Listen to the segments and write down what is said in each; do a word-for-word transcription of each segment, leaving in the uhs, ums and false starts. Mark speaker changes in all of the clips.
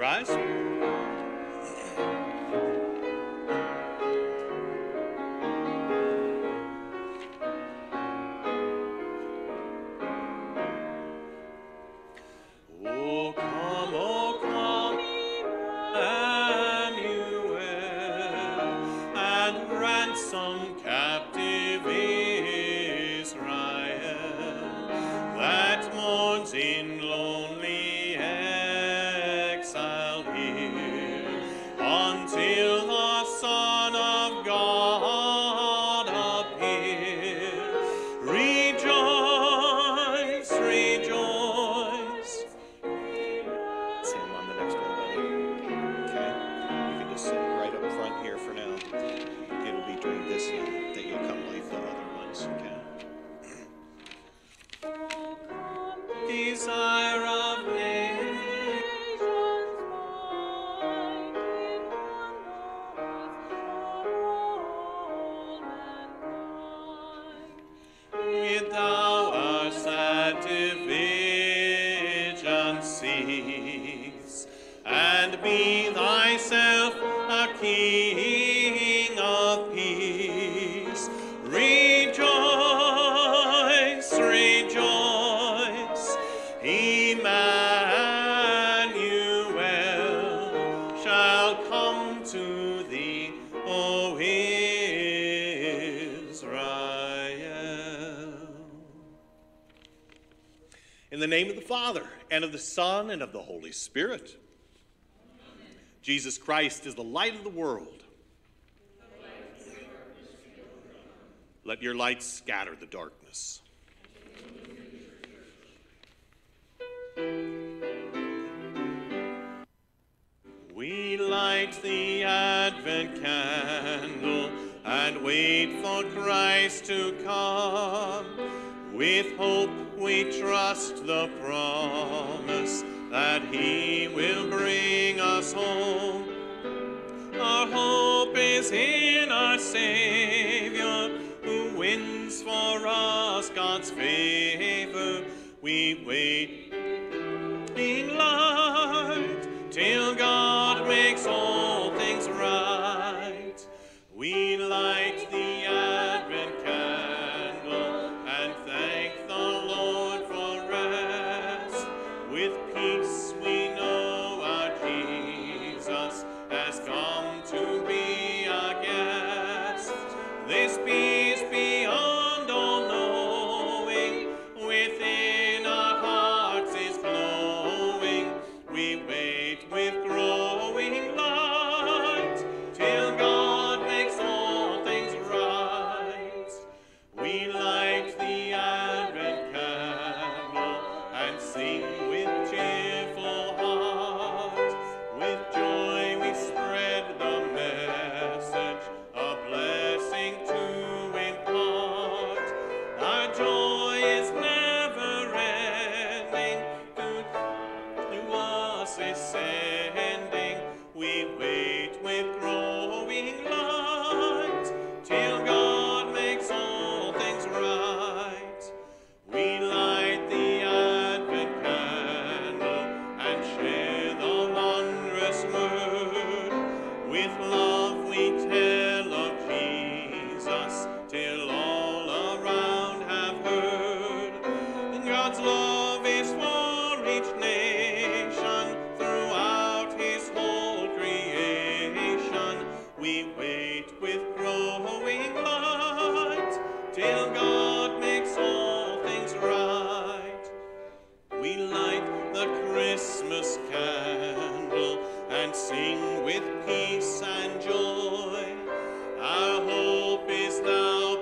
Speaker 1: rise? Oh, come, oh, come, Emmanuel, and ransom captive Israel that mourns in lonely exile here, until the Son of God appear. Rejoice, rejoice. Sam, on the next one, buddy. Okay? You can just sit right up front here for now. It'll be during this hymn that you'll come lead the other ones, okay? Desire of nations wide, in one voice for all mankind. With thou our sad division cease, and be thyself a King of peace. Rejoice, rejoice, Emmanuel shall come to thee, O Israel. In the name of the Father, and of the Son, and of the Holy Spirit. Amen. Jesus Christ is the light of the world. Let your light scatter the darkness. We light the Advent candle and wait for Christ to come. With hope we trust the promise that he will bring us home. Our hope is in our Savior, who wins for us God's favor. We wait in light till God makes all things right. We light the Advent candle and thank the Lord for rest. With peace we know our Jesus has come to be our guest. This peace beyond all knowing within our hearts is glowing. We wait with growing light till God makes all things right. We light the Advent candle and sing with cheerful heart. With joy we spread the message, a blessing to impart. Our joy is never ending, to, to us is sending. We wait with growing light till God makes all things right. We light the Advent candle and share the wondrous word. With love we tell of Jesus till all around have heard. God's love is for each nation throughout his whole creation. We wait with growing light till God makes all things right. We light the Christmas candle and sing with peace and joy. Our hope is now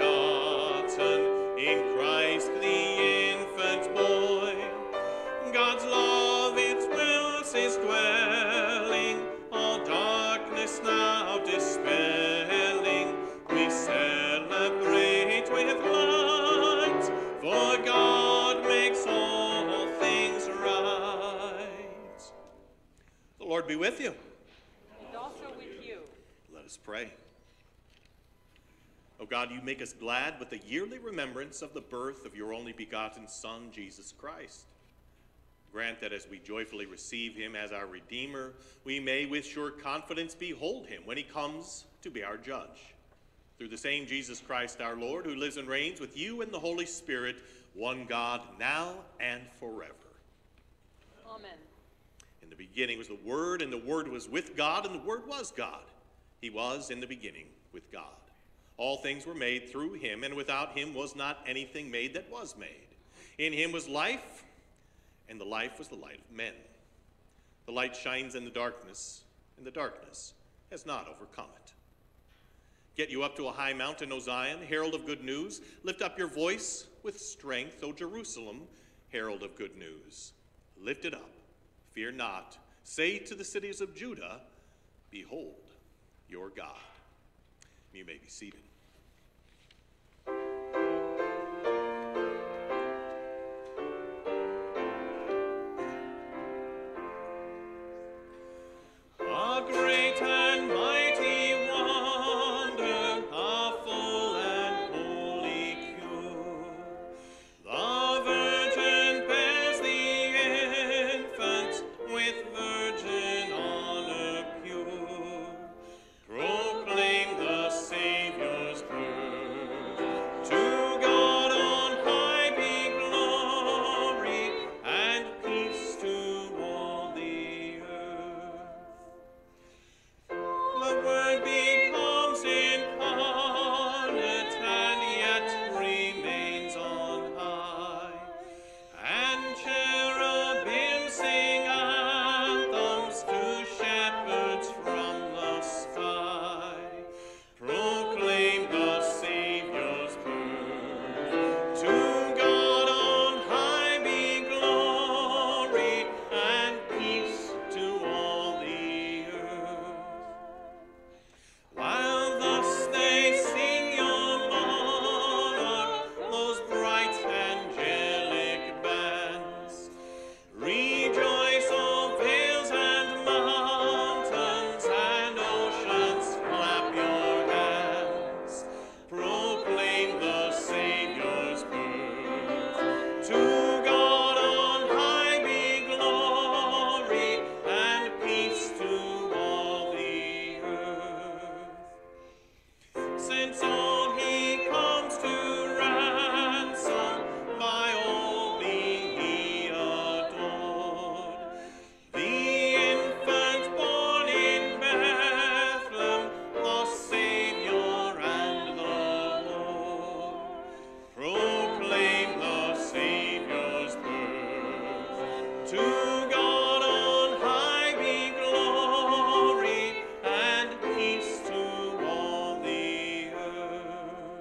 Speaker 1: begotten in Christ the infant boy. God's love its wills is dwelling, all darkness now dispelling. We celebrate with light, for God makes all things right. The Lord be with you.
Speaker 2: And also with you.
Speaker 1: Let us pray. O God, you make us glad with the yearly remembrance of the birth of your only begotten Son, Jesus Christ. Grant that as we joyfully receive him as our Redeemer, we may with sure confidence behold him when he comes to be our judge. Through the same Jesus Christ our Lord, who lives and reigns with you in the Holy Spirit, one God, now and forever.
Speaker 2: Amen.
Speaker 1: In the beginning was the Word, and the Word was with God, and the Word was God. He was in the beginning with God. All things were made through him, and without him was not anything made that was made. In him was life, and the life was the light of men. The light shines in the darkness, and the darkness has not overcome it. Get you up to a high mountain, O Zion, herald of good news. Lift up your voice with strength, O Jerusalem, herald of good news. Lift it up, fear not. Say to the cities of Judah, behold your God. You may be seated. A great and mighty wonder, a full and holy cure. The Virgin bears the infant with virgin honor pure. Proclaim the Savior's birth. To God on high be glory, and peace to all the earth. The Word becomes incarnate, and yet remains on high. And cherubim sing anthems to shepherds from the sky. Proclaim the Savior's birth. To God on high be glory, and peace to all the earth. While thus they sing your monarch, those bright angelic bands, rejoice, all vales and mountains, and oceans clap your hands. Proclaim the Savior's birth. To God on high be glory, and peace to all the earth. Since all he comes to ransom, by all be he adored. The infant born in Bethlehem, the Savior and the Lord. Proclaim the Savior's birth. To God on high be glory, and peace to all the earth.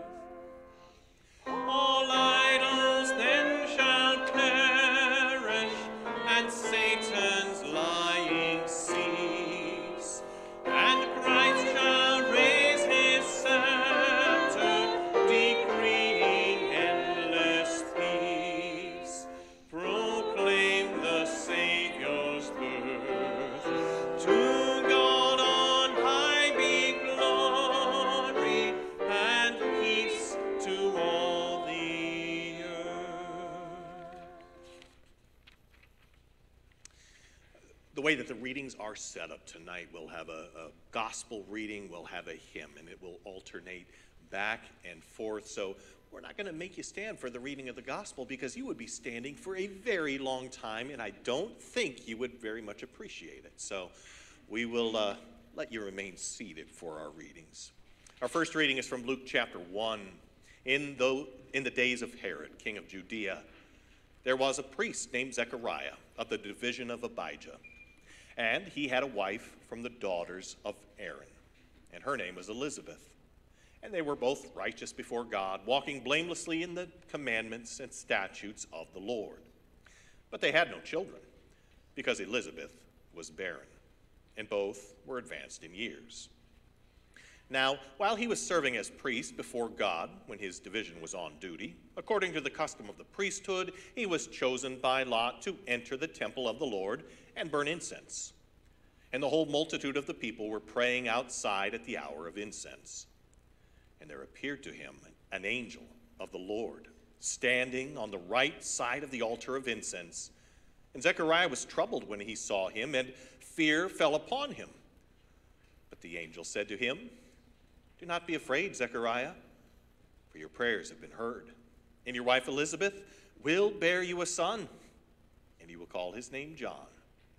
Speaker 1: All idols then shall perish, and Satan's lying cease, and Christ shall raise his scepter, decreeing endless peace. Proclaim the Savior's birth. To God on high be glory, and peace to all the earth. The way that the readings are set up tonight, we'll have a, a gospel reading, we'll have a hymn, and it will alternate back and forth. So we're not going to make you stand for the reading of the gospel, because you would be standing for a very long time, and I don't think you would very much appreciate it. So we will uh, let you remain seated for our readings. Our first reading is from Luke chapter one. In the, in the days of Herod, king of Judea, there was a priest named Zechariah of the division of Abijah. And he had a wife from the daughters of Aaron, and her name was Elizabeth. And they were both righteous before God, walking blamelessly in the commandments and statutes of the Lord. But they had no children, because Elizabeth was barren, and both were advanced in years. Now, while he was serving as priest before God, when his division was on duty, according to the custom of the priesthood, he was chosen by lot to enter the temple of the Lord and burn incense. And the whole multitude of the people were praying outside at the hour of incense. And there appeared to him an angel of the Lord, standing on the right side of the altar of incense. And Zechariah was troubled when he saw him, and fear fell upon him. But the angel said to him, "Do not be afraid, Zechariah, for your prayers have been heard. And your wife Elizabeth will bear you a son, and you will call his name John.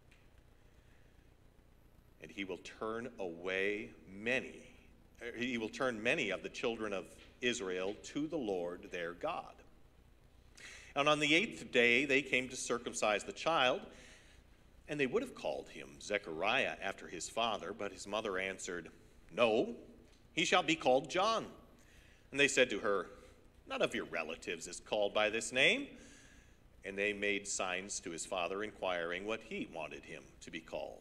Speaker 1: And he will turn away many, he will turn many of the children of Israel to the Lord their God." And on the eighth day they came to circumcise the child, and they would have called him Zechariah after his father, but his mother answered, "No, he shall be called John." And they said to her, "None of your relatives is called by this name." And they made signs to his father, inquiring what he wanted him to be called.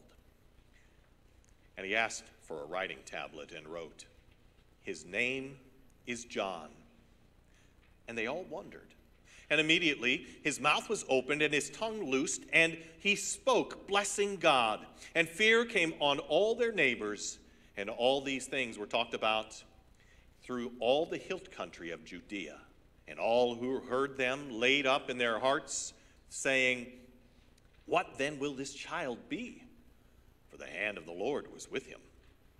Speaker 1: And he asked for a writing tablet and wrote, "His name is John." And they all wondered. And immediately his mouth was opened and his tongue loosed, and he spoke, blessing God. And fear came on all their neighbors, and all these things were talked about through all the hill country of Judea. And all who heard them laid up in their hearts, saying, "What then will this child be?" For the hand of the Lord was with him.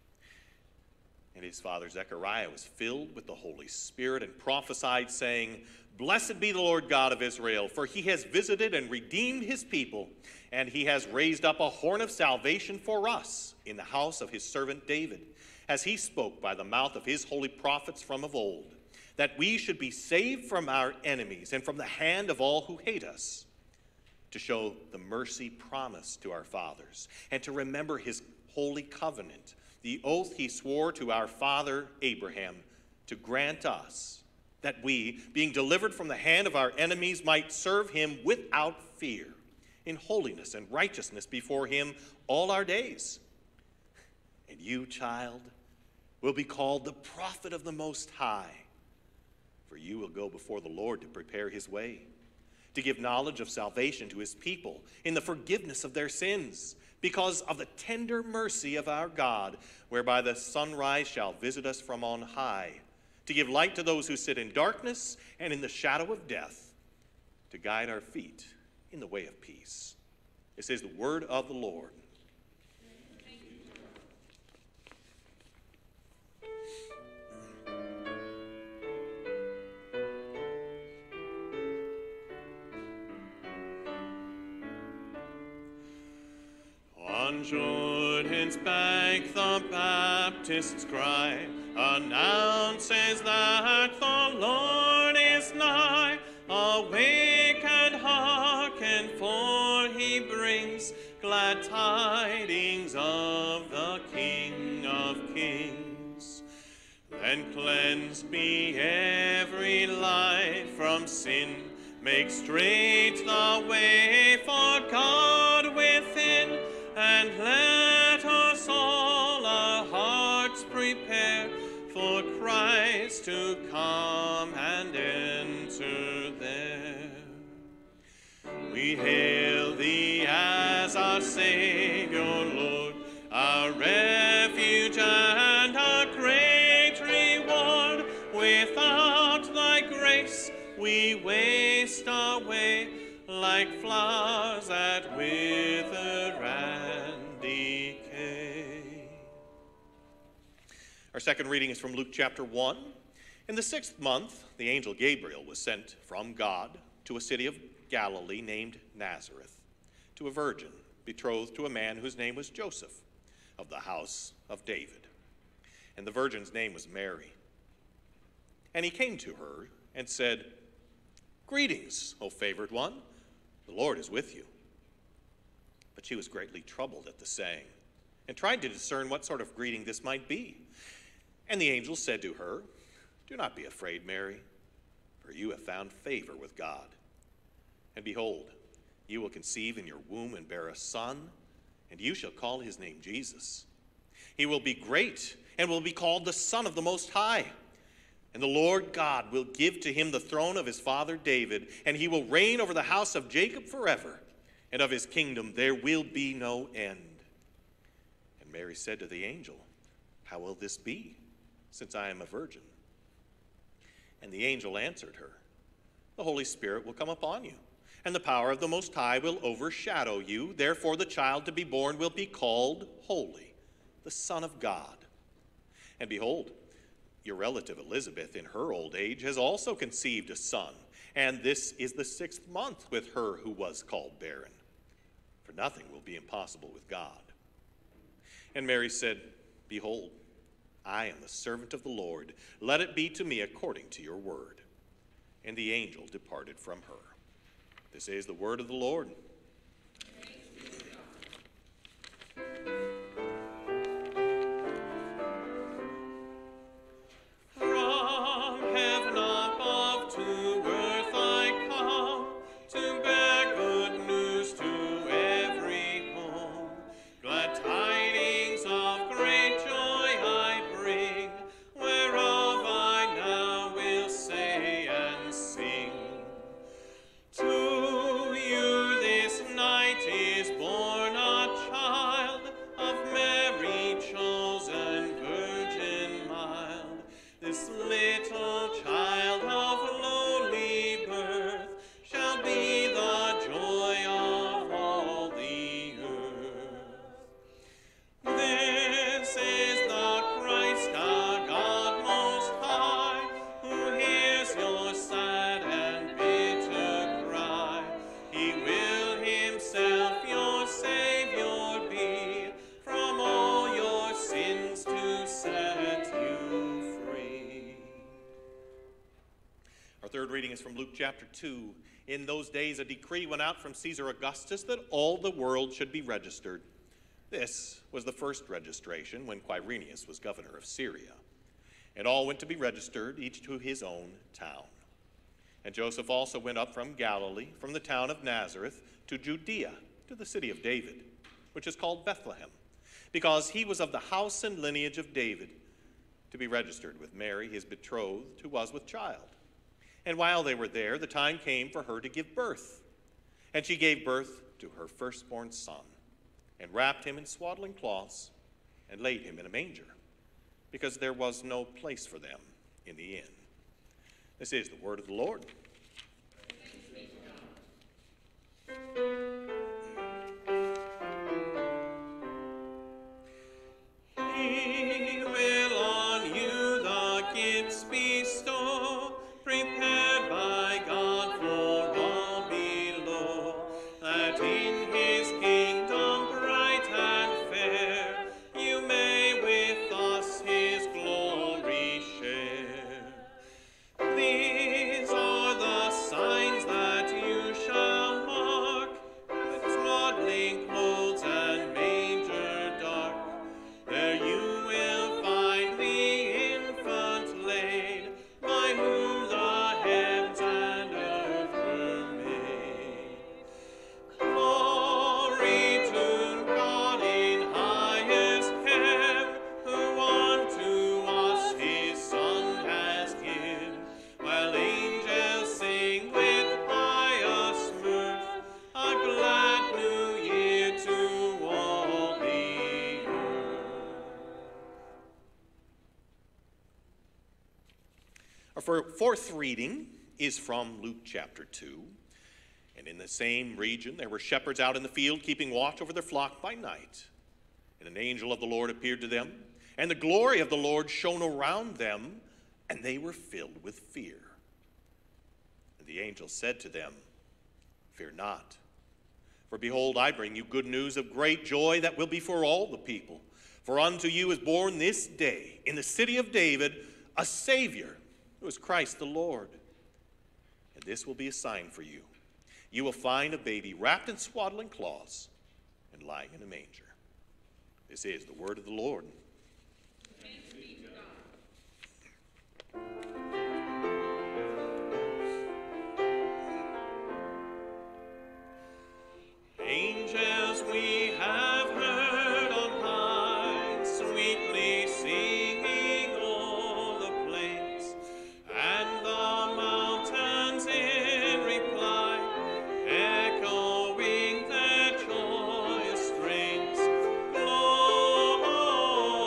Speaker 1: And his father Zechariah was filled with the Holy Spirit and prophesied, saying, "Blessed be the Lord God of Israel, for he has visited and redeemed his people, and he has raised up a horn of salvation for us in the house of his servant David, as he spoke by the mouth of his holy prophets from of old, that we should be saved from our enemies and from the hand of all who hate us, to show the mercy promised to our fathers, and to remember his holy covenant, the oath he swore to our father Abraham, to grant us that we, being delivered from the hand of our enemies, might serve him without fear, in holiness and righteousness before him all our days. And you, child, will be called the prophet of the Most High, for you will go before the Lord to prepare his way, to give knowledge of salvation to his people in the forgiveness of their sins, because of the tender mercy of our God, whereby the sunrise shall visit us from on high, to give light to those who sit in darkness and in the shadow of death, to guide our feet in the way of peace." This is the word of the Lord. On Jordan's bank the Baptist's cry announces that the Lord is nigh. Awake and hearken, for he brings glad tidings of the King of Kings. Then cleanse me every life from sin, make straight the way for God within, and let us all our hearts prepare for Christ to come and enter there. We hail thee as our Savior, Lord, our refuge and our great reward. Without thy grace we waste away, like flowers that wither and decay. Our second reading is from Luke chapter one. In the sixth month, the angel Gabriel was sent from God to a city of Galilee named Nazareth, to a virgin betrothed to a man whose name was Joseph, of the house of David. And the virgin's name was Mary. And he came to her and said, "Greetings, O favored one, the Lord is with you." But she was greatly troubled at the saying, and tried to discern what sort of greeting this might be. And the angel said to her, "Do not be afraid, Mary, for you have found favor with God. And behold, you will conceive in your womb and bear a son, and you shall call his name Jesus. He will be great and will be called the Son of the Most High. And the Lord God will give to him the throne of his father David, and he will reign over the house of Jacob forever, and of his kingdom there will be no end." And Mary said to the angel, "How will this be, since I am a virgin?" And the angel answered her, "The Holy Spirit will come upon you, and the power of the Most High will overshadow you. Therefore the child to be born will be called Holy, the Son of God. And behold, your relative Elizabeth in her old age has also conceived a son, and this is the sixth month with her who was called barren. For nothing will be impossible with God. And Mary said, Behold, I am the servant of the Lord. Let it be to me according to your word. And the angel departed from her. This is the word of the Lord. From heaven above to earth I come, to bear good news to every home. Glad tidings of great joy I bring, whereof I now will say and sing. To you this night is born a child, of Mary chosen, virgin mild. This little child of lowly birth shall be the joy of all the earth. This is the Christ, our God most high, who hears your sad and bitter cry. He will himself your Savior be, from all your sins to set you free. Our third reading is from Luke chapter two. In those days a decree went out from Caesar Augustus that all the world should be registered. This was the first registration when Quirinius was governor of Syria. And all went to be registered, each to his own town. And Joseph also went up from Galilee, from the town of Nazareth, to Judea, to the city of David, which is called Bethlehem, because he was of the house and lineage of David, to be registered with Mary, his betrothed, who was with child. And while they were there, the time came for her to give birth. And she gave birth to her firstborn son, and wrapped him in swaddling cloths, and laid him in a manger, because there was no place for them in the inn. This is the word of the Lord. He will on you the gifts bestow, prepared by God for all below, that in his kingdom bright and fair you may with us his glory share. These are the signs that you shall mark, with swaddling clothes and manger dark. There you will find the infant laid, by whom the heavens and earth were made. Glory to God in highest heaven, who unto us his Son has given. While angels sing with pious mirth, a glad new year to all the earth. Our four- fourth reading is from Luke chapter two. And in the same region there were shepherds out in the field, keeping watch over their flock by night. And an angel of the Lord appeared to them, and the glory of the Lord shone around them, and they were filled with fear. And the angel said to them, Fear not, for behold, I bring you good news of great joy that will be for all the people. For unto you is born this day in the city of David a Savior, who is Christ the Lord. And this will be a sign for you. You will find a baby wrapped in swaddling cloths and lying in a manger. This is the word of the Lord.
Speaker 2: Thanks be to God.
Speaker 1: Angels we have heard on high, sweetly singing o'er the plains, and the mountains in reply, echoing their joyous strains. Glory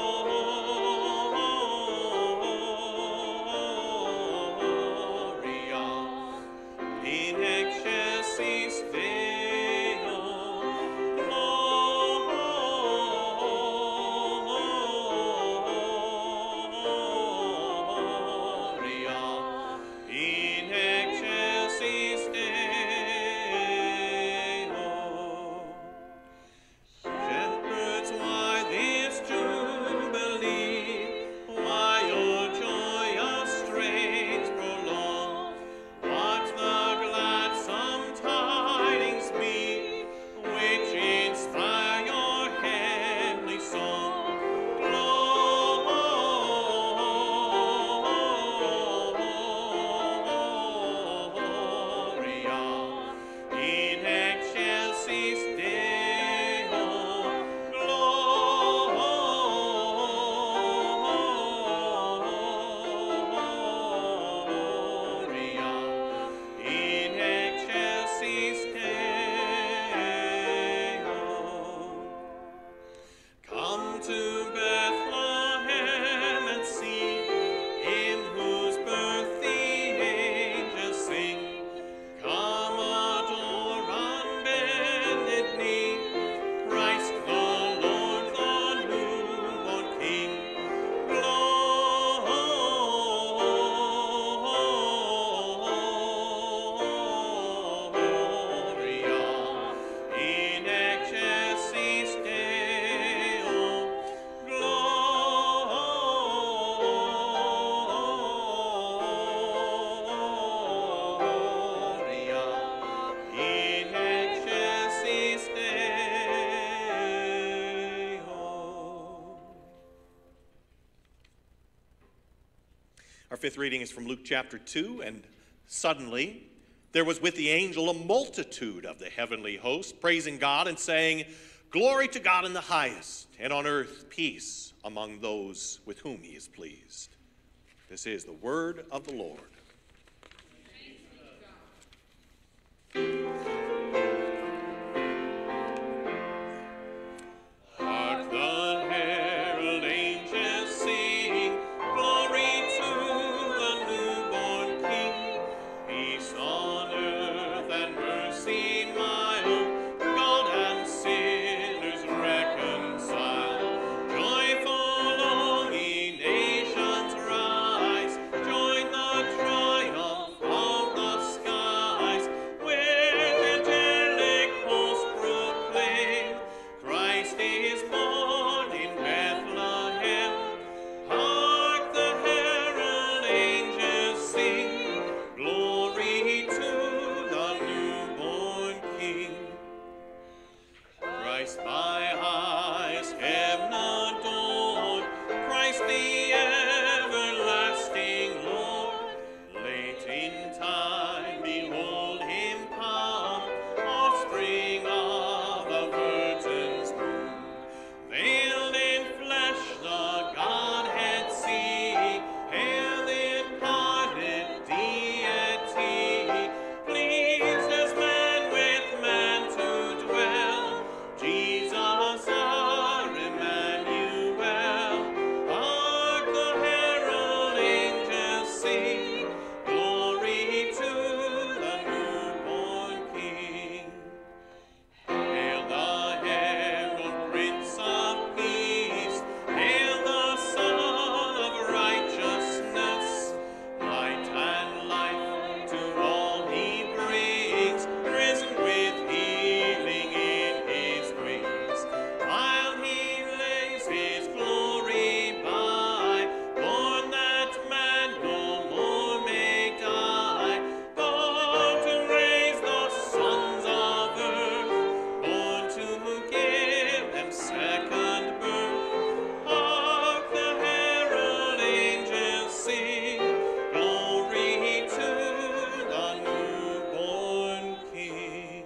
Speaker 1: fifth reading is from Luke chapter two, and suddenly there was with the angel a multitude of the heavenly host, praising God and saying, "Glory to God in the highest, and on earth peace among those with whom he is pleased." This is the word of the Lord. Hark the herald angels sing, glory to the newborn King. Peace on earth and mercy mild, God and sinners reconciled. Joyful all ye nations rise, join the triumph of the skies. With angelic hosts proclaim, Christ is born in Bethlehem. Hark the herald angels sing, glory to the newborn King. Christ my eyes have adored, Christ the everlasting Lord. Late in time, behold him come, offspring of the Virgin's womb. Veiled in flesh the Godhead see, hail the incarnate deity. Pleased as man with man to dwell, Jesus our Emmanuel. Hark the herald angels sing, glory to the newborn King. Hail the herald Prince of Peace, hail the Son of Righteousness. Light and life to all he brings, risen with healing in his wings. While he lays his glory by, born that man no more may die. Born to raise the sons of earth, born to give them second birth. Hark the herald angels sing, glory to the newborn King.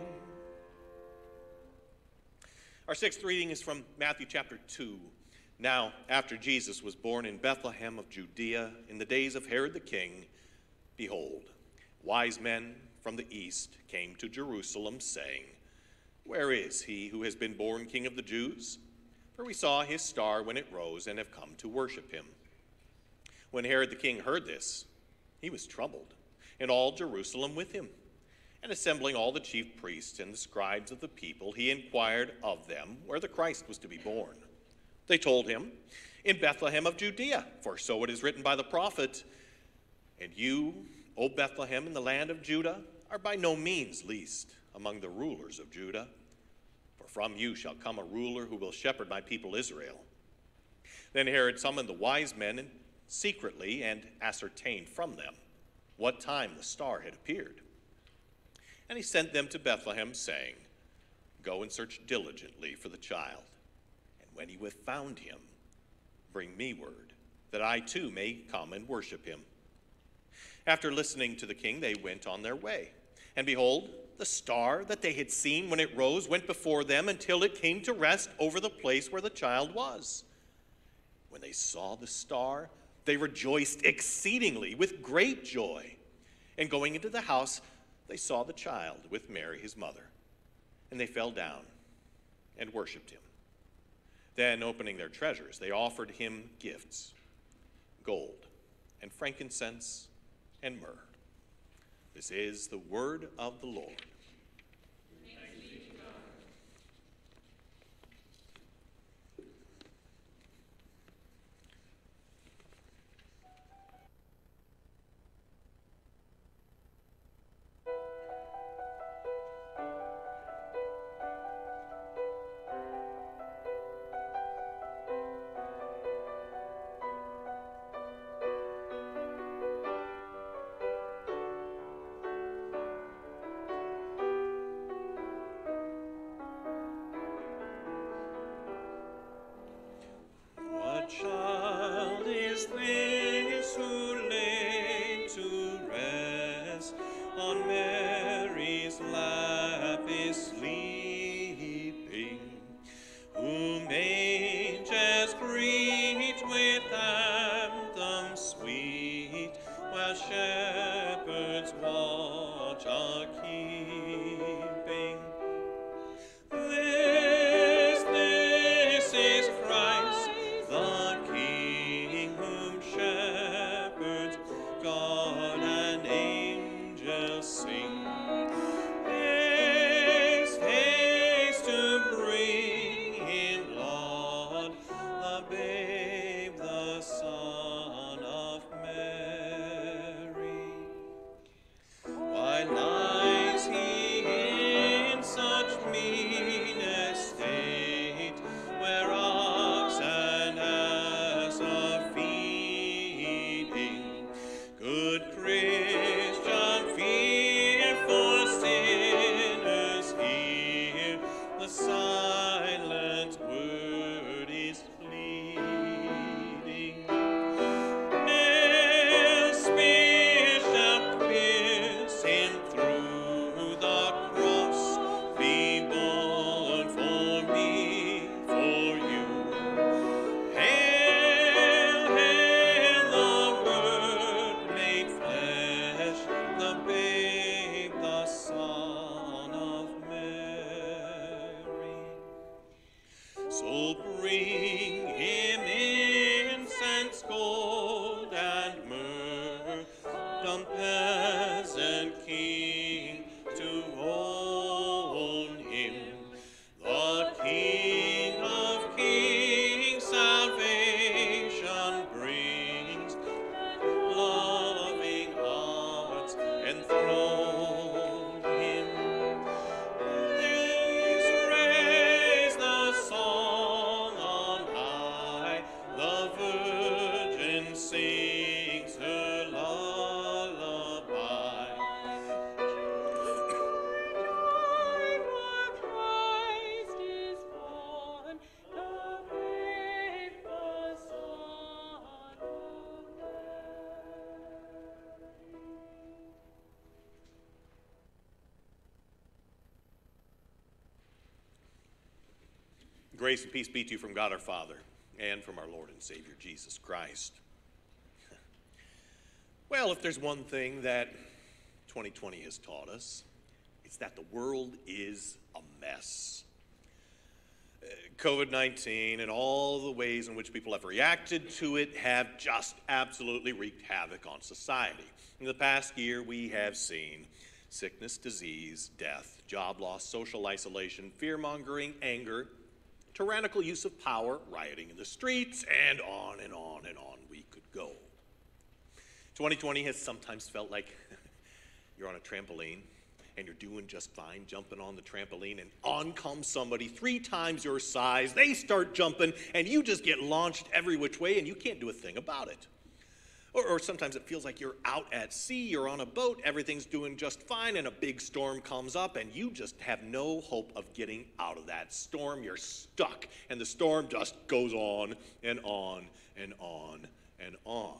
Speaker 1: Our sixth reading is from Matthew chapter two. Now, after Jesus was born in Bethlehem of Judea in the days of Herod the king, behold, wise men from the east came to Jerusalem, saying, "Where is he who has been born King of the Jews? For we saw his star when it rose and have come to worship him." When Herod the king heard this, he was troubled, and all Jerusalem with him. And assembling all the chief priests and the scribes of the people, he inquired of them where the Christ was to be born. They told him, "In Bethlehem of Judea, for so it is written by the prophet, and you, O Bethlehem in the land of Judah, are by no means least among the rulers of Judah. For from you shall come a ruler who will shepherd my people Israel." Then Herod summoned the wise men secretly and ascertained from them what time the star had appeared. And he sent them to Bethlehem, saying, "Go and search diligently for the child, and when you have found him, bring me word, that I too may come and worship him." After listening to the king, they went on their way. And behold, the star that they had seen when it rose went before them until it came to rest over the place where the child was. When they saw the star, they rejoiced exceedingly with great joy. And going into the house, they saw the child with Mary his mother, and they fell down and worshipped him. Then, opening their treasures, they offered him gifts, gold and frankincense and myrrh. This is the word of the Lord.
Speaker 2: Thanks be to God.
Speaker 1: So bring him incense, gold, and myrrh, dumb peasant king, to own him, the King of kings, salvation brings, loving hearts enthrone him. These raise the song on high, the Virgin sings her lullaby.
Speaker 2: Christ is born, the babe, the Son of
Speaker 1: Grace and peace be to you from God our Father and from our Lord and Savior Jesus Christ. Well, if there's one thing that twenty twenty has taught us, it's that the world is a mess. Uh, COVID nineteen and all the ways in which people have reacted to it have just absolutely wreaked havoc on society. In the past year, we have seen sickness, disease, death, job loss, social isolation, fear-mongering, anger, tyrannical use of power, rioting in the streets, and on and on and on we could go. twenty twenty has sometimes felt like you're on a trampoline and you're doing just fine jumping on the trampoline, and on comes somebody three times your size. They start jumping and you just get launched every which way and you can't do a thing about it. Or, or sometimes it feels like you're out at sea, you're on a boat, everything's doing just fine, and a big storm comes up and you just have no hope of getting out of that storm. You're stuck and the storm just goes on and on and on and on.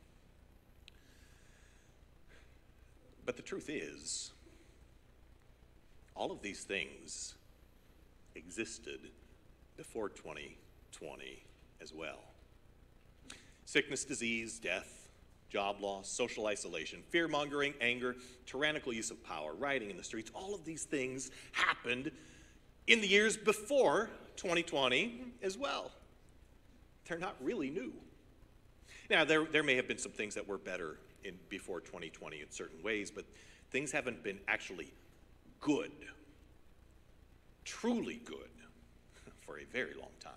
Speaker 1: But the truth is, all of these things existed before twenty twenty as well. Sickness, disease, death, job loss, social isolation, fear-mongering, anger, tyrannical use of power, rioting in the streets, all of these things happened in the years before twenty twenty as well. They're not really new. Now, there, there may have been some things that were better in before twenty twenty in certain ways, but things haven't been actually good, truly good, for a very long time.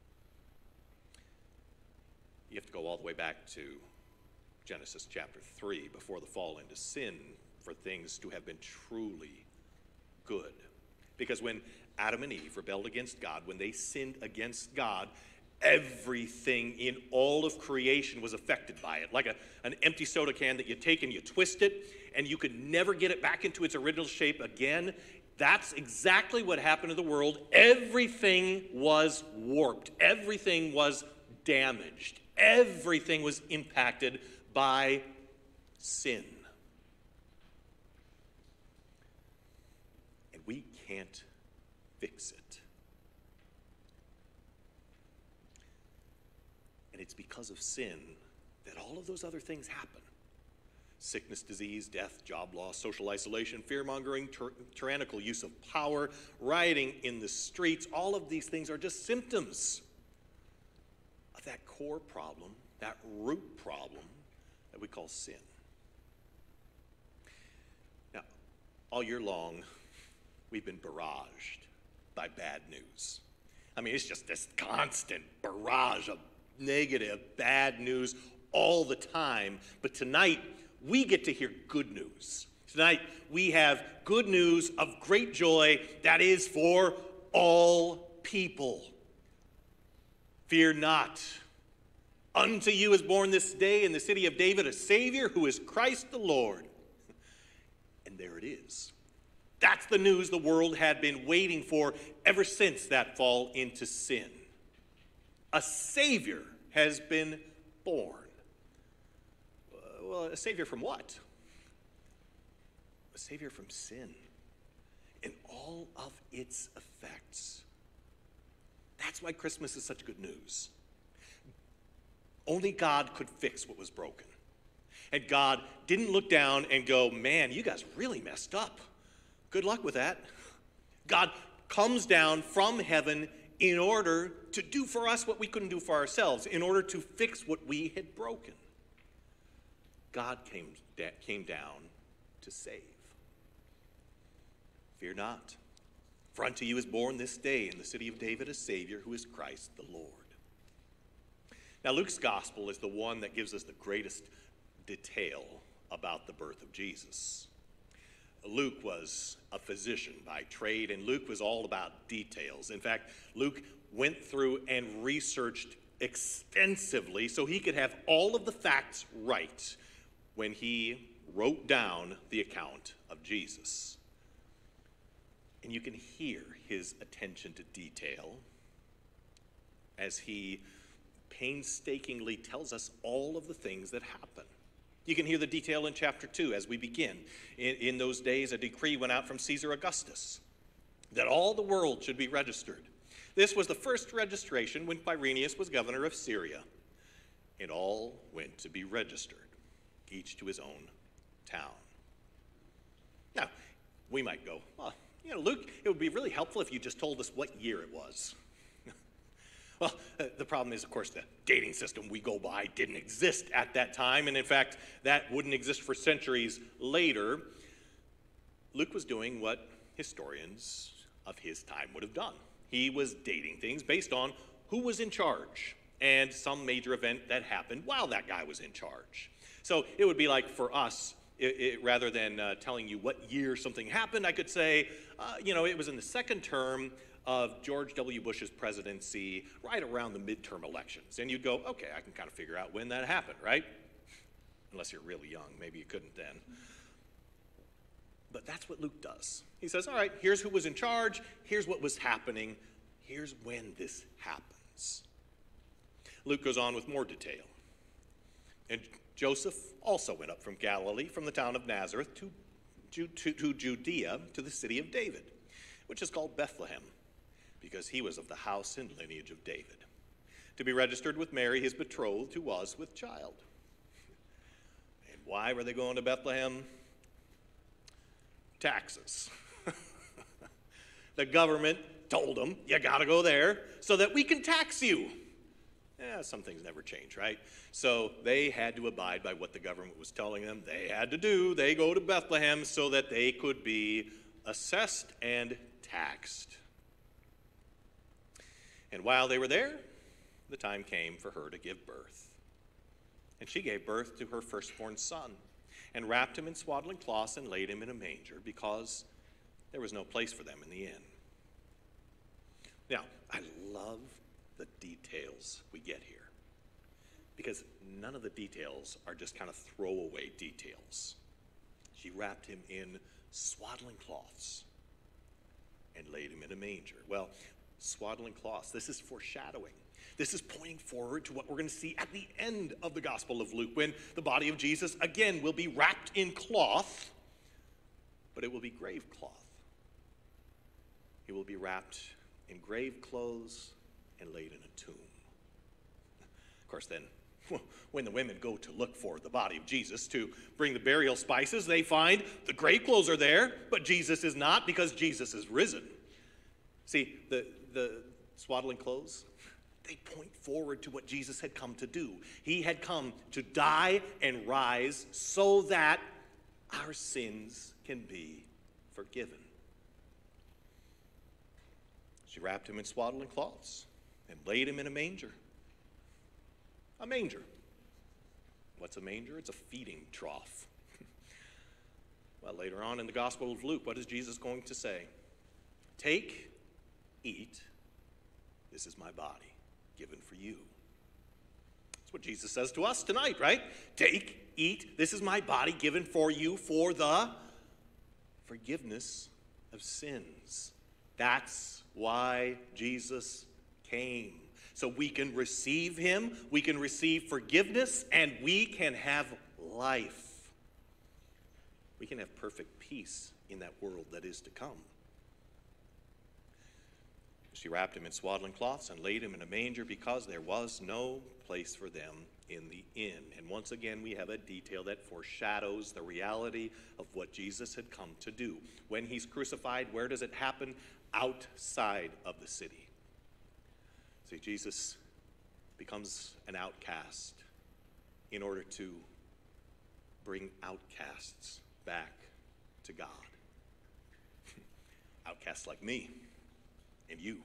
Speaker 1: You have to go all the way back to Genesis chapter three, before the fall into sin, for things to have been truly good. Because when Adam and Eve rebelled against God, when they sinned against God, everything in all of creation was affected by it. Like a, an empty soda can that you take and you twist it, and you could never get it back into its original shape again. That's exactly what happened to the world. Everything was warped. Everything was damaged. Everything was impacted by sin. And we can't fix it. And it's because of sin that all of those other things happen. Sickness, disease, death, job loss, social isolation, fear-mongering, tyr- tyrannical use of power, rioting in the streets, all of these things are just symptoms of that core problem, that root problem that we call sin. Now, all year long, we've been barraged by bad news. I mean, it's just this constant barrage of negative, bad news all the time. But tonight, we get to hear good news. Tonight, we have good news of great joy that is for all people. Fear not. Unto you is born this day in the city of David a Savior who is Christ the Lord. And there it is. That's the news the world had been waiting for ever since that fall into sin. A Savior has been born. Well, a Savior from what? A Savior from sin and all of its effects. That's why Christmas is such good news. Only God could fix what was broken. And God didn't look down and go, man, you guys really messed up. Good luck with that. God comes down from heaven in order to do for us what we couldn't do for ourselves, in order to fix what we had broken. God came, came down to save. Fear not, for unto you is born this day in the city of David a Savior, who is Christ the Lord. Now, Luke's gospel is the one that gives us the greatest detail about the birth of Jesus. Luke was a physician by trade, and Luke was all about details. In fact, Luke went through and researched extensively so he could have all of the facts right when he wrote down the account of Jesus. And you can hear his attention to detail as he painstakingly tells us all of the things that happen. You can hear the detail in chapter two as we begin. In, in those days, a decree went out from Caesar Augustus that all the world should be registered. This was the first registration when Quirinius was governor of Syria. And all went to be registered, each to his own town. Now, we might go, well, you know, Luke, it would be really helpful if you just told us what year it was. Well, uh, the problem is, of course, the dating system we go by didn't exist at that time, and in fact, that wouldn't exist for centuries later. Luke was doing what historians of his time would have done. He was dating things based on who was in charge and some major event that happened while that guy was in charge. So it would be like for us, it, it, rather than uh, telling you what year something happened, I could say, uh, you know, it was in the second term of George W. Bush's presidency, right around the midterm elections. And you'd go, okay, I can kind of figure out when that happened, right? Unless you're really young, maybe you couldn't then. But that's what Luke does. He says, all right, here's who was in charge, here's what was happening, here's when this happens. Luke goes on with more detail. And Joseph also went up from Galilee, from the town of Nazareth, to, to, to Judea, to the city of David, which is called Bethlehem, because he was of the house and lineage of David, to be registered with Mary, his betrothed, who was with child. And why were they going to Bethlehem? Taxes. The government told them, you gotta go there so that we can tax you. Yeah, some things never change, right? So they had to abide by what the government was telling them they had to do. They go to Bethlehem so that they could be assessed and taxed. And while they were there, the time came for her to give birth. And she gave birth to her firstborn son, and wrapped him in swaddling cloths and laid him in a manger, because there was no place for them in the inn. Now, I love the details we get here, because none of the details are just kind of throwaway details. She wrapped him in swaddling cloths and laid him in a manger. Well, swaddling cloths, this is foreshadowing. This is pointing forward to what we're going to see at the end of the Gospel of Luke, when the body of Jesus again will be wrapped in cloth, but it will be grave cloth. He will be wrapped in grave clothes and laid in a tomb. Of course, then, when the women go to look for the body of Jesus to bring the burial spices, they find the grave clothes are there, but Jesus is not, because Jesus is risen. See, the, the swaddling clothes, they point forward to what Jesus had come to do. He had come to die and rise so that our sins can be forgiven. She wrapped him in swaddling cloths and laid him in a manger. A manger. What's a manger? It's a feeding trough. Well, later on in the Gospel of Luke, what is Jesus going to say? Take, eat, this is my body given for you. That's what Jesus says to us tonight, right? Take, eat, this is my body given for you for the forgiveness of sins. That's why Jesus came. So we can receive him, we can receive forgiveness, and we can have life. We can have perfect peace in that world that is to come. She wrapped him in swaddling cloths and laid him in a manger, because there was no place for them in the inn. And once again, we have a detail that foreshadows the reality of what Jesus had come to do. When he's crucified, where does it happen? Outside of the city. See, Jesus becomes an outcast in order to bring outcasts back to God. Outcasts like me and you.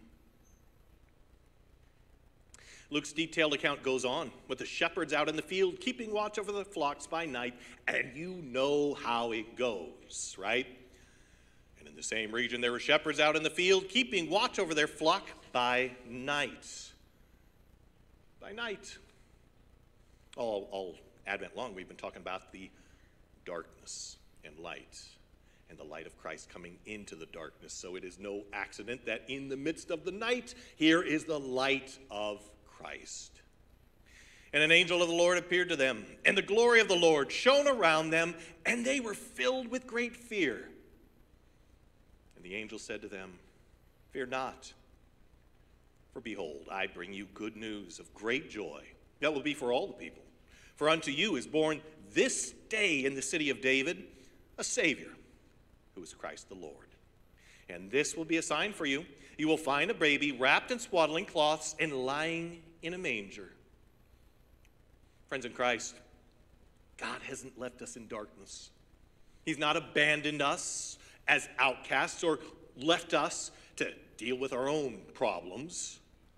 Speaker 1: Luke's detailed account goes on with the shepherds out in the field keeping watch over the flocks by night, and you know how it goes, right? And in the same region, there were shepherds out in the field keeping watch over their flock by night. By night. All, all Advent long, we've been talking about the darkness and light, and the light of Christ coming into the darkness. So it is no accident that in the midst of the night, here is the light of Christ. And an angel of the Lord appeared to them, and the glory of the Lord shone around them, and they were filled with great fear. And the angel said to them, "Fear not, for behold, I bring you good news of great joy that will be for all the people. For unto you is born this day in the city of David a Savior, who is Christ the Lord. And this will be a sign for you. You will find a baby wrapped in swaddling cloths and lying in a manger." Friends in Christ, God hasn't left us in darkness. He's not abandoned us as outcasts or left us to deal with our own problems.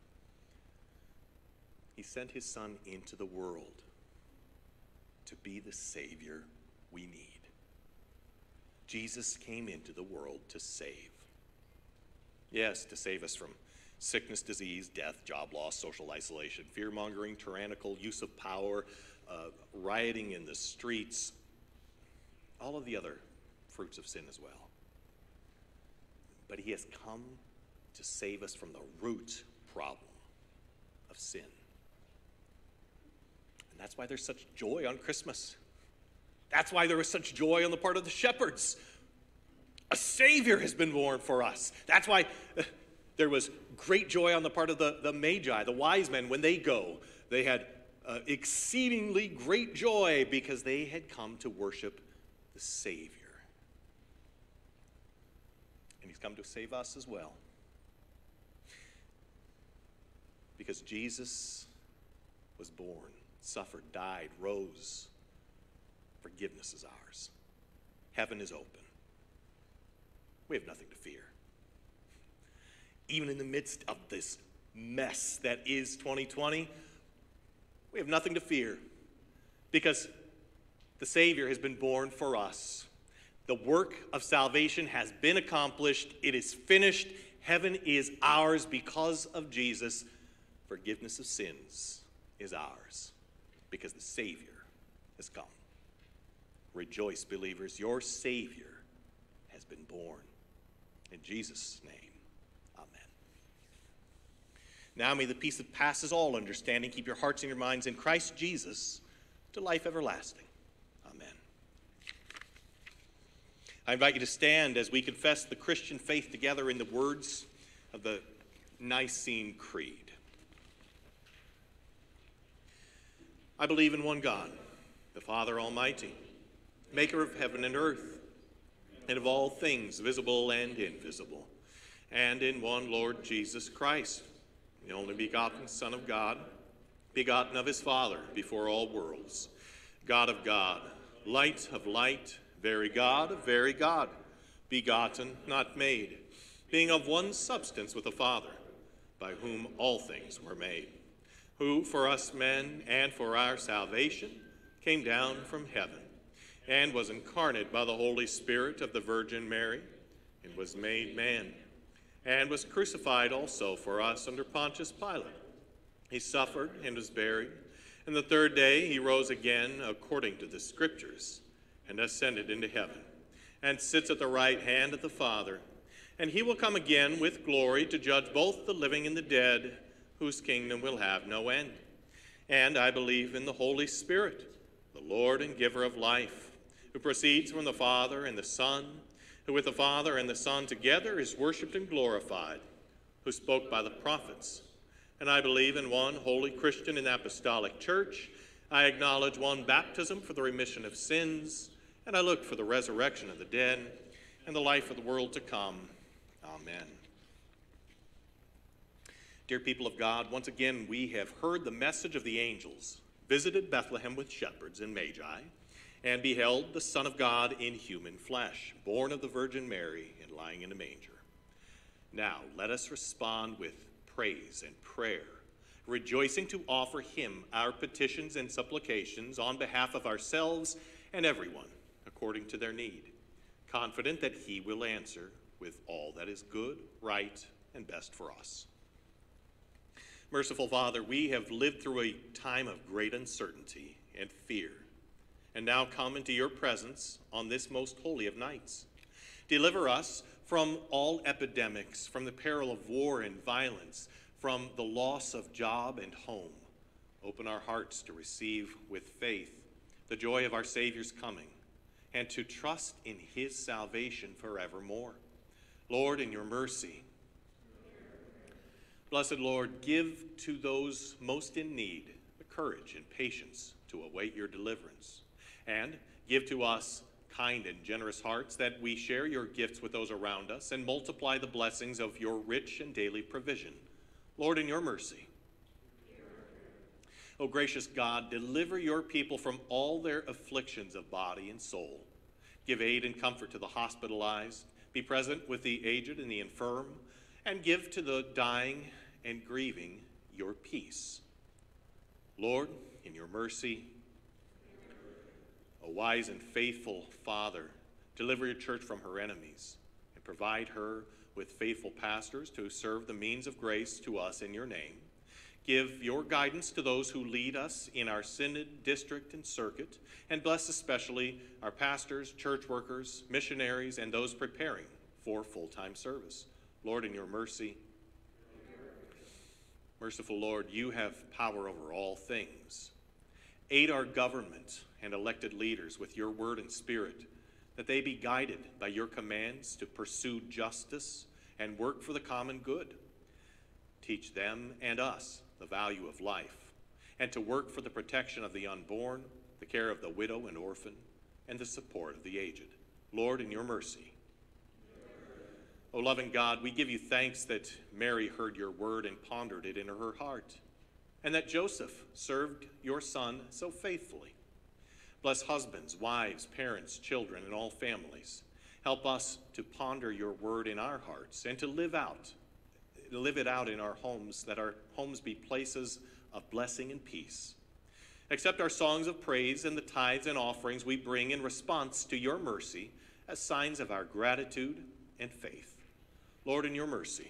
Speaker 1: He sent his Son into the world to be the Savior we need. Jesus came into the world to save. Yes, to save us from sickness, disease, death, job loss, social isolation, fear-mongering, tyrannical use of power, uh, rioting in the streets, all of the other fruits of sin as well. But he has come to save us from the root problem of sin. And that's why there's such joy on Christmas. That's why there was such joy on the part of the shepherds. A Savior has been born for us. That's why uh, there was great joy on the part of the, the Magi, the wise men, when they go. They had uh, exceedingly great joy because they had come to worship the Savior. And he's come to save us as well. Because Jesus was born, suffered, died, rose. Forgiveness is ours. Heaven is open. We have nothing to fear. Even in the midst of this mess that is twenty twenty, we have nothing to fear because the Savior has been born for us. The work of salvation has been accomplished. It is finished. Heaven is ours because of Jesus. Forgiveness of sins is ours because the Savior has come. Rejoice, believers, your Savior has been born. In Jesus' name, amen. Now may the peace that passes all understanding keep your hearts and your minds in Christ Jesus to life everlasting. Amen. I invite you to stand as we confess the Christian faith together in the words of the Nicene Creed. I believe in one God, the Father Almighty, maker of heaven and earth, and of all things visible and invisible, and in one Lord Jesus Christ, the only begotten Son of God, begotten of his Father before all worlds, God of God, light of light, very God of very God, begotten, not made, being of one substance with the Father, by whom all things were made, who for us men and for our salvation came down from heaven, and was incarnate by the Holy Spirit of the Virgin Mary, and was made man, and was crucified also for us under Pontius Pilate. He suffered and was buried, and the third day he rose again according to the Scriptures, and ascended into heaven, and sits at the right hand of the Father. And he will come again with glory to judge both the living and the dead, whose kingdom will have no end. And I believe in the Holy Spirit, the Lord and giver of life, who proceeds from the Father and the Son, who with the Father and the Son together is worshipped and glorified, who spoke by the prophets. And I believe in one holy Christian and apostolic church. I acknowledge one baptism for the remission of sins, and I look for the resurrection of the dead and the life of the world to come. Amen. Dear people of God, once again we have heard the message of the angels, visited Bethlehem with shepherds and magi, and beheld the Son of God in human flesh, born of the Virgin Mary and lying in a manger. Now let us respond with praise and prayer, rejoicing to offer him our petitions and supplications on behalf of ourselves and everyone according to their need, confident that he will answer with all that is good, right, and best for us. Merciful Father, we have lived through a time of great uncertainty and fear, and now come into your presence on this most holy of nights. Deliver us from all epidemics, from the peril of war and violence, from the loss of job and home. Open our hearts to receive with faith the joy of our Savior's coming, and to trust in his salvation forevermore. Lord, in your mercy, blessed Lord, give to those most in need the courage and patience to await your deliverance, and give to us kind and generous hearts that we share your gifts with those around us and multiply the blessings of your rich and daily provision. Lord, in your mercy. O gracious God, deliver your people from all their afflictions of body and soul. Give aid and comfort to the hospitalized, be present with the aged and the infirm, and give to the dying and grieving your peace. Lord, in your mercy. O wise and faithful Father, deliver your church from her enemies and provide her with faithful pastors to serve the means of grace to us in your name. Give your guidance to those who lead us in our synod, district, and circuit, and bless especially our pastors, church workers, missionaries, and those preparing for full-time service. Lord, in your mercy. Merciful Lord, you have power over all things. Aid our government and elected leaders with your word and spirit, that they be guided by your commands to pursue justice and work for the common good. Teach them and us the value of life, and to work for the protection of the unborn, the care of the widow and orphan, and the support of the aged. Lord, in your mercy. O loving God, we give you thanks that Mary heard your word and pondered it in her heart, and that Joseph served your son so faithfully. Bless husbands, wives, parents, children, and all families. Help us to ponder your word in our hearts and to live out, live it out in our homes, that our homes be places of blessing and peace. Accept our songs of praise and the tithes and offerings we bring in response to your mercy as signs of our gratitude and faith. Lord, in your mercy.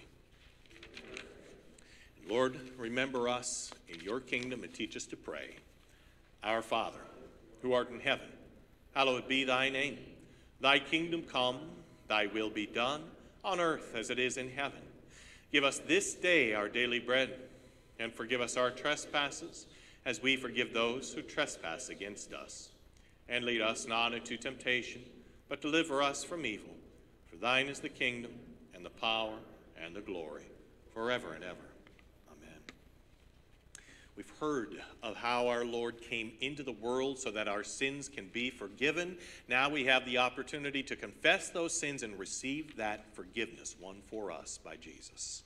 Speaker 1: Lord, remember us in your kingdom and teach us to pray. Our Father, who art in heaven, hallowed be thy name. Thy kingdom come, thy will be done, on earth as it is in heaven. Give us this day our daily bread, and forgive us our trespasses, as we forgive those who trespass against us. And lead us not into temptation, but deliver us from evil. For thine is the kingdom, and the power, and the glory, forever and ever. We've heard of how our Lord came into the world so that our sins can be forgiven. Now we have the opportunity to confess those sins and receive that forgiveness won for us by Jesus.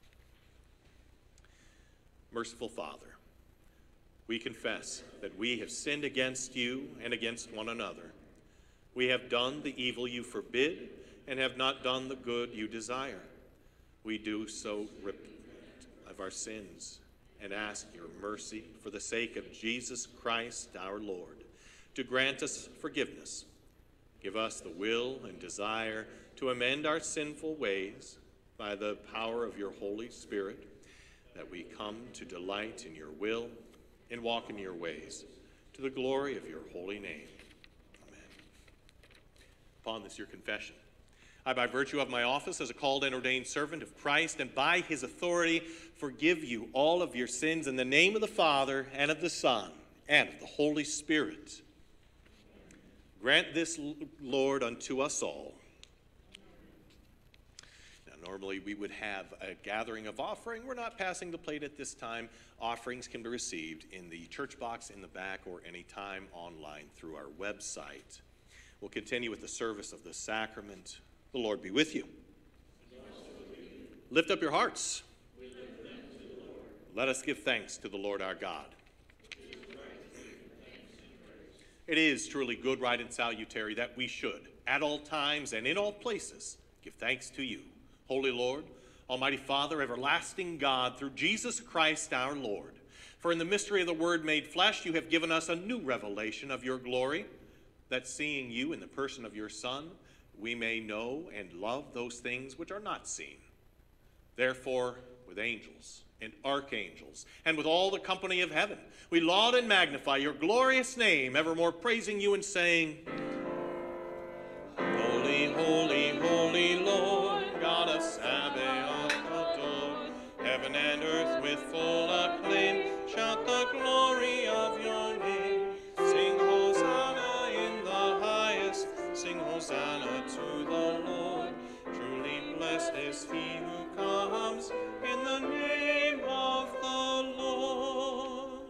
Speaker 1: Merciful Father, we confess that we have sinned against you and against one another. We have done the evil you forbid and have not done the good you desire. We do so repent of our sins and ask your mercy for the sake of Jesus Christ our Lord, to grant us forgiveness. Give us the will and desire to amend our sinful ways by the power of your Holy Spirit, that we come to delight in your will and walk in your ways, to the glory of your holy name. Amen. Upon this your confession. I, by virtue of my office as a called and ordained servant of Christ, and by his authority, forgive you all of your sins in the name of the Father, and of the Son, and of the Holy Spirit. Grant this, Lord, unto us all. Now, normally we would have a gathering of offering. We're not passing the plate at this time. Offerings can be received in the church box in the back or anytime online through our website. We'll continue with the service of the sacrament. The Lord be with you. Lift up your hearts. We lift them to Let us give thanks to the Lord our God. It is truly good, right, and salutary that we should, at all times and in all places, give thanks to you, Holy Lord, Almighty Father, everlasting God, through Jesus Christ our Lord. For in the mystery of the Word made flesh, you have given us a new revelation of your glory, that seeing you in the person of your Son, we may know and love those things which are not seen. Therefore, with angels and archangels, and with all the company of heaven, we laud and magnify your glorious name, evermore praising you and saying, Holy, holy, holy Lord, God of Sabaoth adore. Heaven and earth with full acclaim shout the glory of your name. Sing Hosanna in the highest, sing Hosanna to the Lord. Truly blessed is he who comes in the name of the Lord.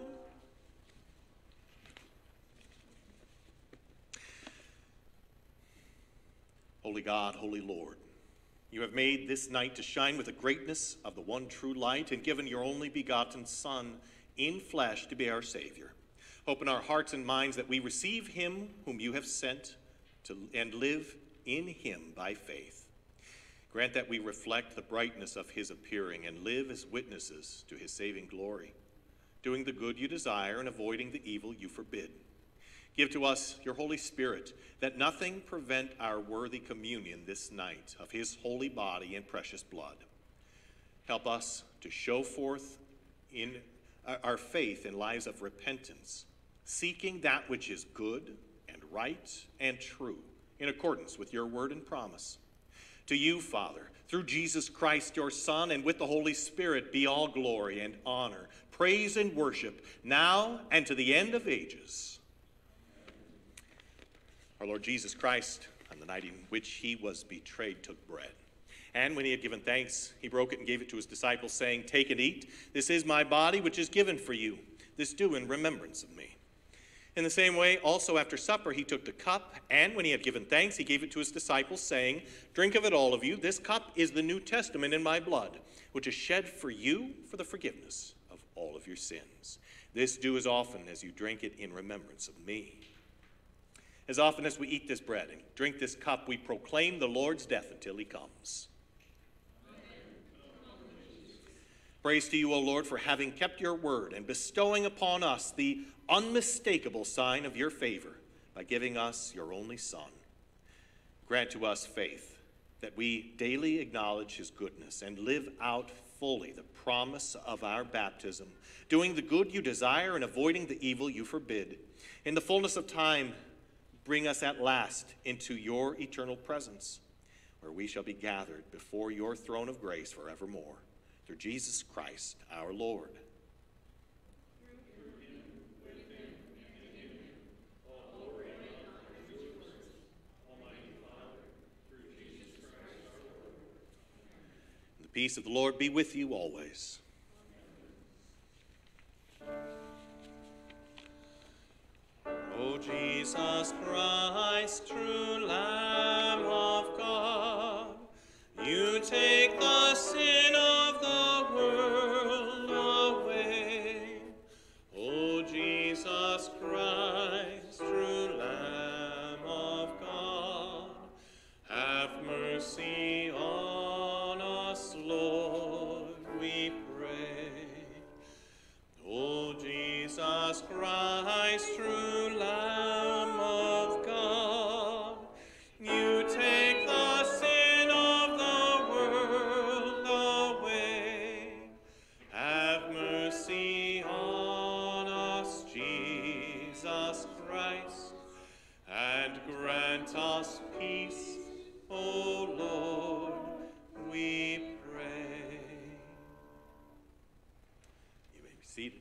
Speaker 1: Holy God, holy Lord, you have made this night to shine with the greatness of the one true light and given your only begotten Son in flesh to be our Savior. Open our hearts and minds that we receive him whom you have sent to, and live in him by faith. Grant that we reflect the brightness of his appearing and live as witnesses to his saving glory, doing the good you desire and avoiding the evil you forbid. Give to us your Holy Spirit, that nothing prevent our worthy communion this night of his holy body and precious blood. Help us to show forth in our faith in lives of repentance, seeking that which is good and right and true, in accordance with your word and promise. To you, Father, through Jesus Christ, your Son, and with the Holy Spirit, be all glory and honor, praise and worship, now and to the end of ages. Our Lord Jesus Christ, on the night in which he was betrayed, took bread. And when he had given thanks, he broke it and gave it to his disciples, saying, Take and eat. This is my body, which is given for you. This do in remembrance of me. In the same way, also after supper, he took the cup, and when he had given thanks, he gave it to his disciples, saying, Drink of it, all of you. This cup is the New Testament in my blood, which is shed for you for the forgiveness of all of your sins. This do as often as you drink it in remembrance of me. As often as we eat this bread and drink this cup, we proclaim the Lord's death until he comes. Praise to you, O Lord, for having kept your word and bestowing upon us the unmistakable sign of your favor by giving us your only Son. Grant to us faith that we daily acknowledge his goodness and live out fully the promise of our baptism, doing the good you desire and avoiding the evil you forbid. In the fullness of time, bring us at last into your eternal presence, where we shall be gathered before your throne of grace forevermore. Through Jesus Christ, our Lord. And the peace of the Lord be with you always. O Jesus Christ, true Lamb of God, you take the sin of the world away. O Jesus Christ, true Lamb of God, have mercy on us, Lord, we pray. O Jesus Christ, true Lamb of God, you take the sin of the world away. Have mercy on us, Jesus Christ, and grant us peace, O Lord, we pray. You may be seated.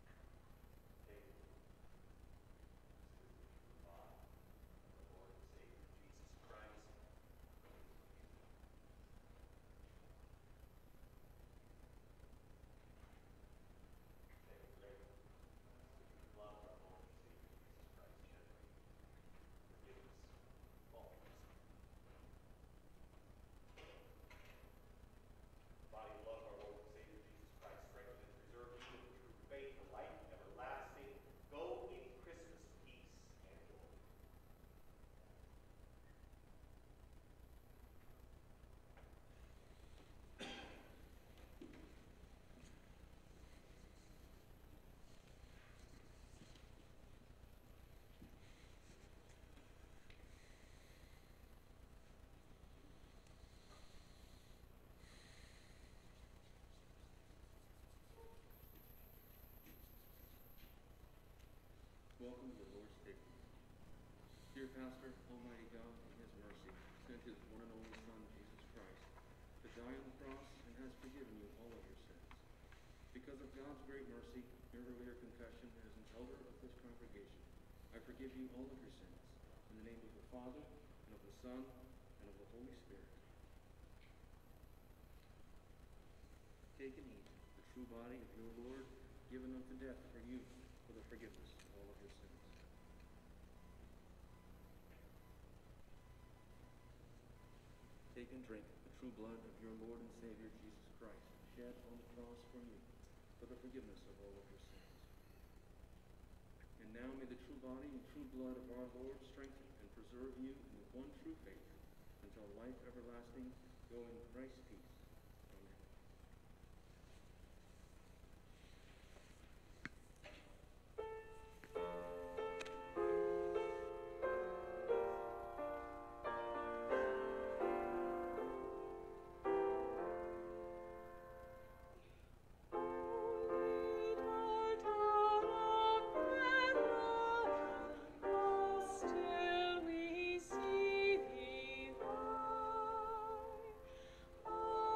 Speaker 1: Savior.
Speaker 3: pastor, Almighty God, in his mercy, sent his one and only Son, Jesus Christ, to die on the cross and has forgiven you all of your sins. Because of God's great mercy, your earlier confession as an elder of this congregation, I forgive you all of your sins. In the name of the Father, and of the Son, and of the Holy Spirit. Take and eat the true body of your Lord, given unto death for you, for the forgiveness of all of your sins. Take and drink the true blood of your Lord and Savior Jesus Christ, shed on the cross for you, for the forgiveness of all of your sins. And now may the true body and true blood of our Lord strengthen and preserve you in the one true faith until life everlasting. Go in Christ's peace. Amen.
Speaker 2: Still we see thee lie.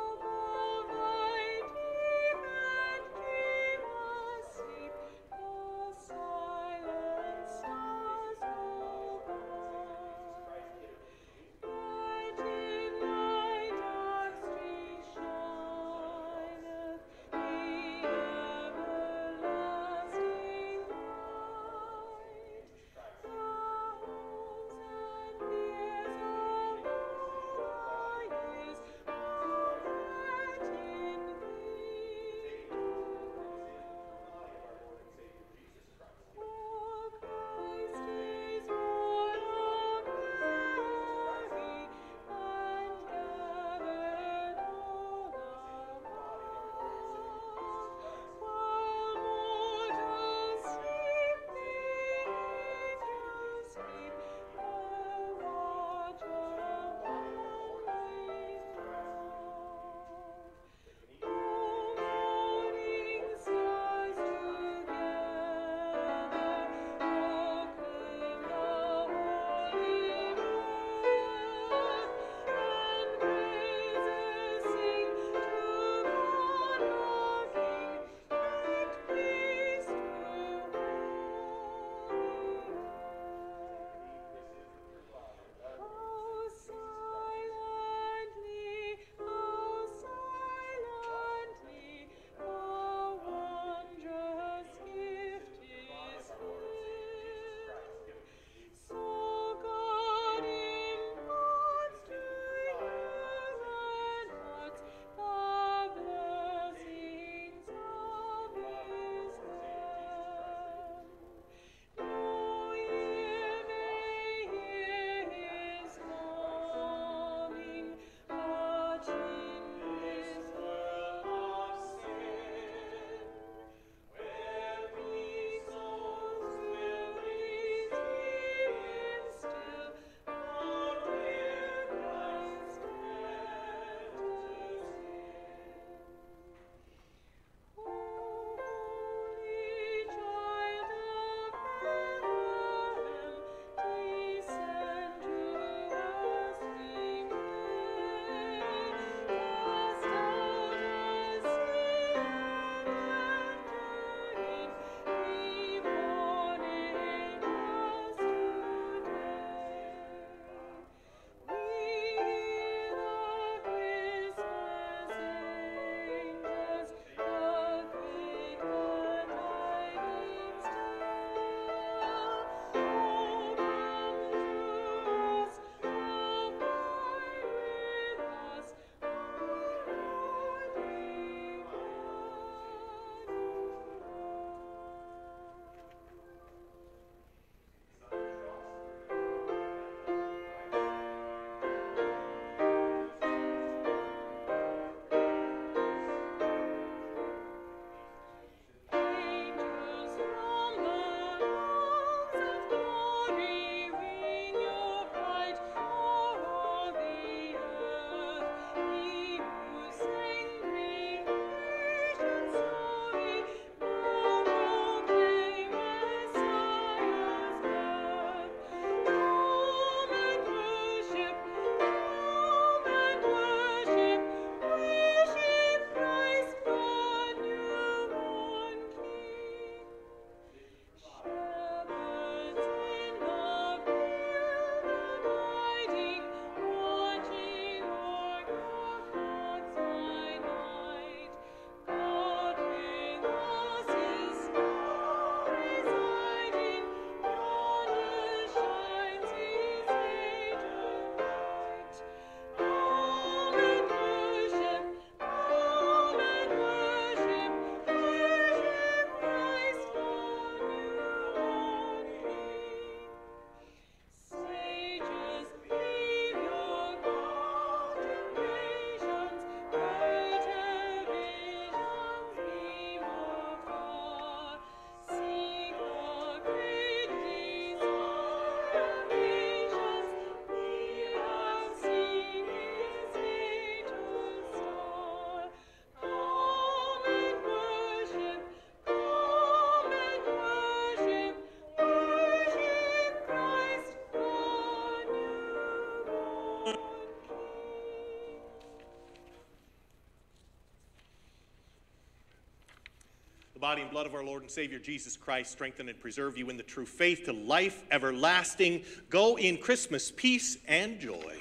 Speaker 1: body and blood of our Lord and Savior Jesus Christ strengthen and preserve you in the true faith to life everlasting. Go in Christmas peace and joy.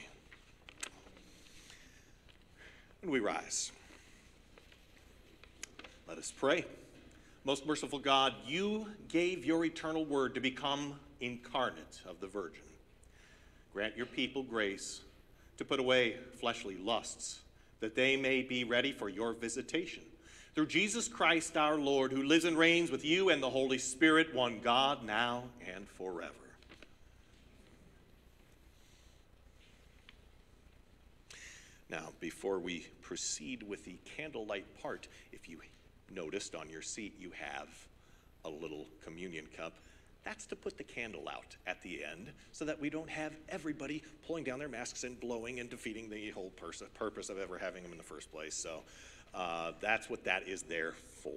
Speaker 1: And we rise. Let us pray. Most merciful God, you gave your eternal word to become incarnate of the Virgin. Grant your people grace to put away fleshly lusts, that they may be ready for your visitation. Through Jesus Christ our Lord, who lives and reigns with you and the Holy Spirit, one God, now and forever. Now, before we proceed with the candlelight part, if you noticed on your seat you have a little communion cup. That's to put the candle out at the end so that we don't have everybody pulling down their masks and blowing and defeating the whole pers- purpose of ever having them in the first place. So uh, that's what that is there for.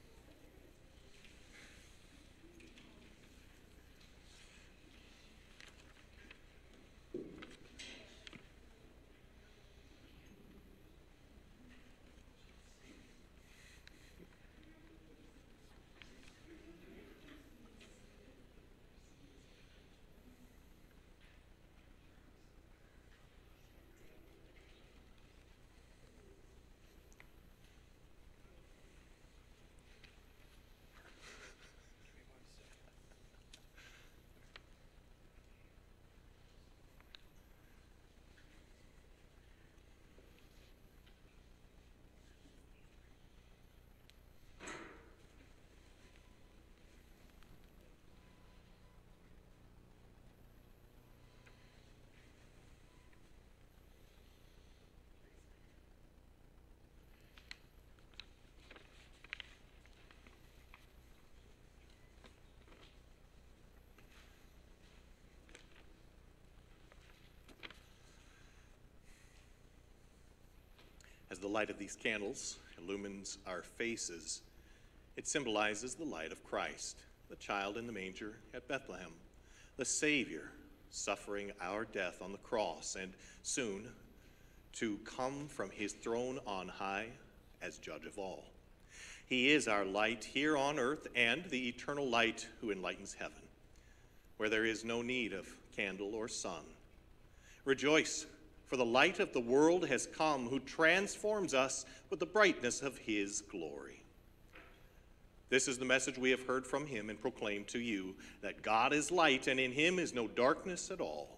Speaker 1: As the light of these candles illumines our faces, it symbolizes the light of Christ, the child in the manger at Bethlehem, the Savior suffering our death on the cross, and soon to come from his throne on high as judge of all. He is our light here on earth and the eternal light who enlightens heaven, where there is no need of candle or sun. Rejoice, for the light of the world has come, who transforms us with the brightness of his glory. This is the message we have heard from him and proclaim to you, that God is light, and in him is no darkness at all.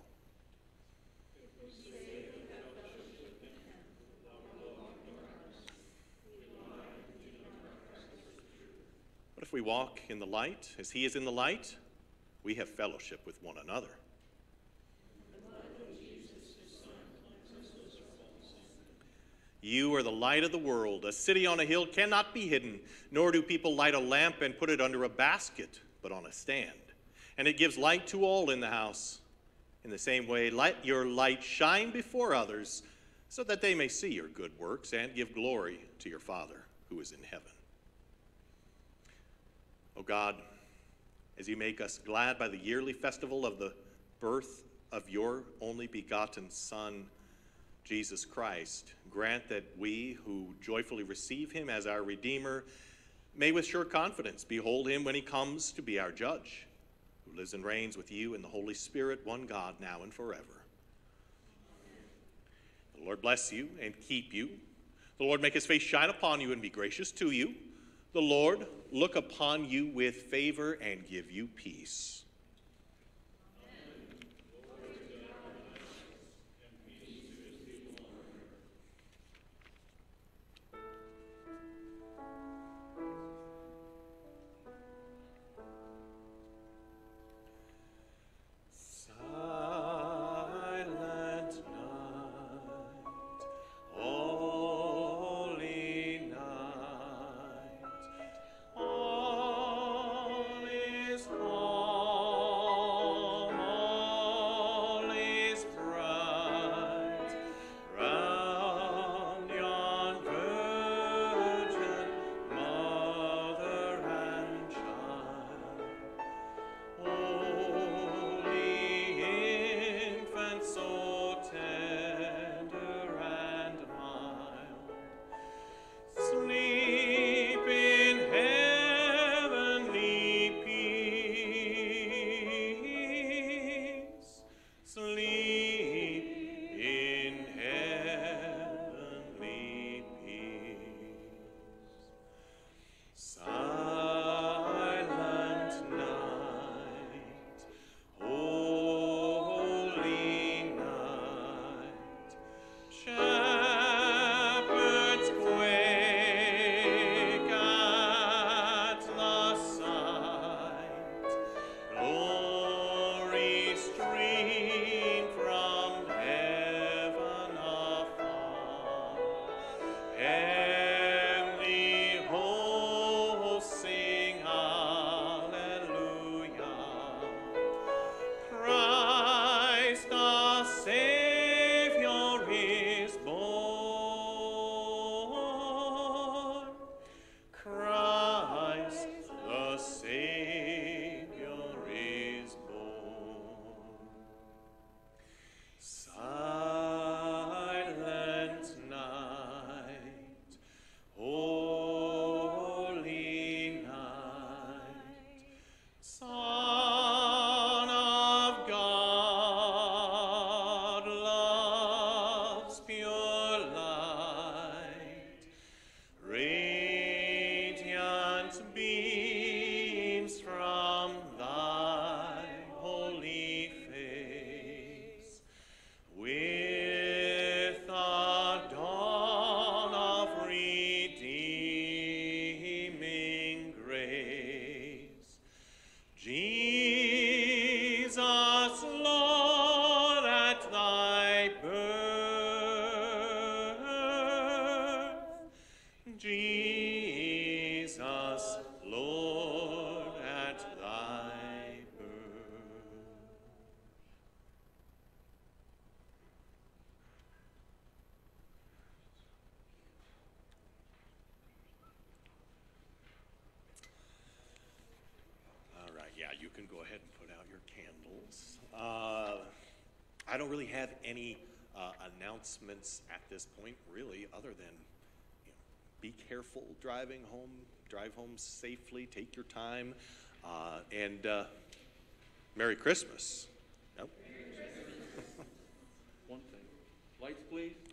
Speaker 1: But if we walk in the light, as he is in the light, we have fellowship with one another. You are the light of the world. A city on a hill cannot be hidden, nor do people light a lamp and put it under a basket, but on a stand. And it gives light to all in the house. In the same way, let your light shine before others, so that they may see your good works and give glory to your Father who is in heaven. O God, as you make us glad by the yearly festival of the birth of your only begotten Son, Jesus Christ, grant that we who joyfully receive him as our Redeemer may with sure confidence behold him when he comes to be our judge, who lives and reigns with you in the Holy Spirit, one God, now and forever. The Lord bless you and keep you. The Lord make his face shine upon you and be gracious to you. The Lord look upon you with favor and give you peace.
Speaker 2: All is calm.
Speaker 1: candles. Uh, I don't really have any uh, announcements at this point, really, other than, you know, be careful driving home, drive home safely, take your time, uh, and uh, Merry Christmas. Nope.
Speaker 3: One thing. Lights, please.